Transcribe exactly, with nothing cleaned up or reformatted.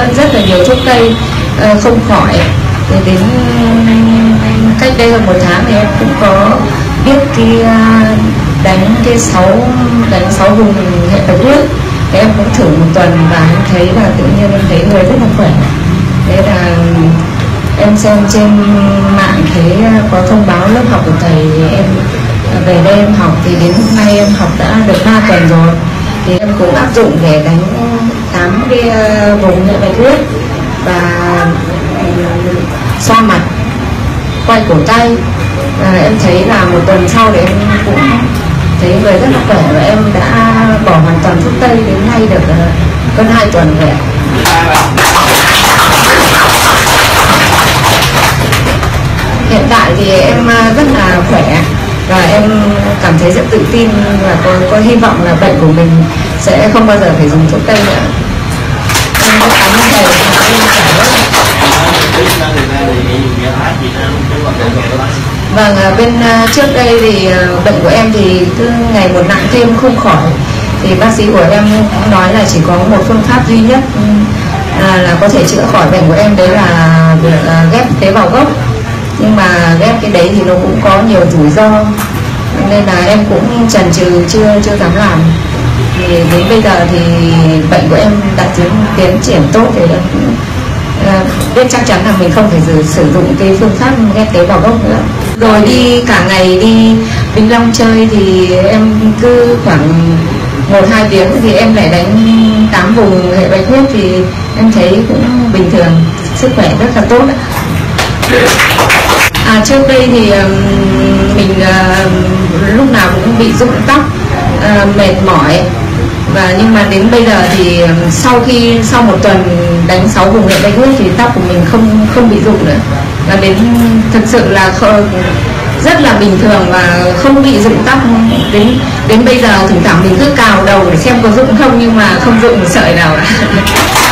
rất là nhiều thuốc tây uh, không khỏi. Thì đến cách đây hơn một tháng thì em cũng có biết cái uh, đánh cái sáu đánh sáu vùng hệ bạch huyết. Thì em cũng thử một tuần và em thấy là tự nhiên em thấy người rất là khỏe. Thế là em xem trên mạng thấy có thông báo lớp học của thầy, em về đây em học. Thì đến hôm nay em học đã được ba tuần rồi. Thì em cũng áp dụng để đánh tám cái vùng hệ bạch huyết và xoa mặt, quay cổ tay. À, em thấy là một tuần sau thì em cũng thấy người rất là khỏe và em đã bỏ hoàn toàn thuốc tây, đến nay được uh, hơn hai tuần rồi. Hiện tại thì em rất là khỏe và em cảm thấy rất tự tin và có, có hy vọng là bệnh của mình sẽ không bao giờ phải dùng thuốc tây nữa. Em rất cảm ơn thầy. Vâng, bên trước đây thì bệnh của em thì cứ ngày một nặng thêm không khỏi. Thì bác sĩ của em cũng nói là chỉ có một phương pháp duy nhất à, là có thể chữa khỏi bệnh của em, đấy là việc ghép tế bào gốc. Nhưng mà ghép cái đấy thì nó cũng có nhiều rủi ro, nên là em cũng chần chừ chưa chưa dám làm. Thì đến bây giờ thì bệnh của em đã tiến tiến triển tốt thì em cũng uh, biết chắc chắn là mình không phải sử, sử dụng cái phương pháp ghép tế bào gốc nữa. Rồi đi cả ngày đi Vĩnh Long chơi thì em cứ khoảng một hai tiếng thì em lại đánh tám vùng hệ bạch huyết, thì em thấy cũng bình thường, sức khỏe rất là tốt ạ. À, trước đây thì um, mình uh, lúc nào cũng bị rụng tóc, uh, mệt mỏi, và nhưng mà đến bây giờ thì um, sau khi sau một tuần đánh sáu vùng hệ bạch huyết thì tóc của mình không không bị rụng nữa, và đến thực sự là không, rất là bình thường và không bị rụng tóc. Đến đến bây giờ thỉnh thoảng mình cứ cào đầu để xem có rụng không, nhưng mà không rụng một sợi nào cả.